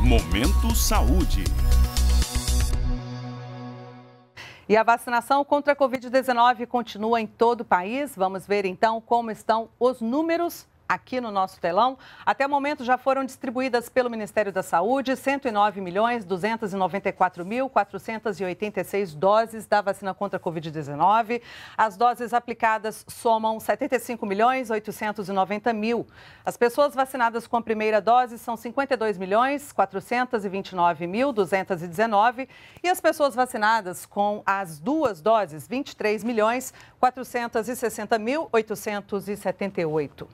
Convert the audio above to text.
Momento Saúde. E a vacinação contra a Covid-19 continua em todo o país. Vamos ver então como estão os números aqui no nosso telão. Até o momento já foram distribuídas pelo Ministério da Saúde 109.294.486 doses da vacina contra a Covid-19. As doses aplicadas somam 75.890.000. As pessoas vacinadas com a primeira dose são 52.429.219 e as pessoas vacinadas com as duas doses, 23.460.878.